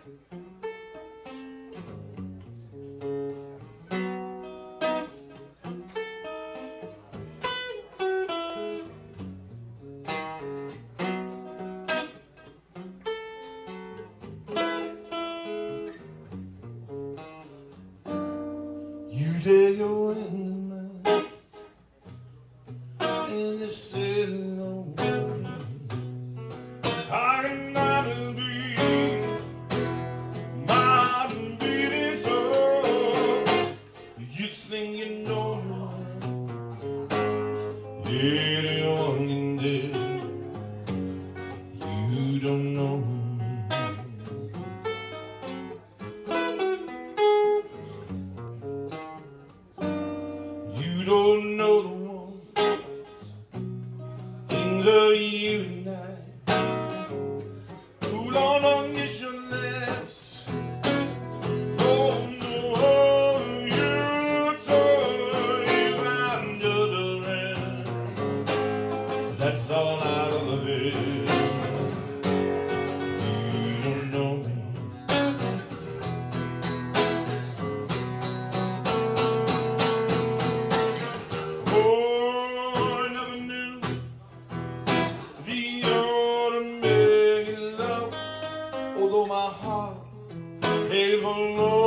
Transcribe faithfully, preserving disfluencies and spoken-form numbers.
You dare go in and you said no. I cannot be, not be this all. You think you know later on in there, you don't know. You don't know the one things are you and I. Who don't unleash your lips? Oh no, you told you I'm just a man. That's all I love it. You don't know me. Although my heart is alone.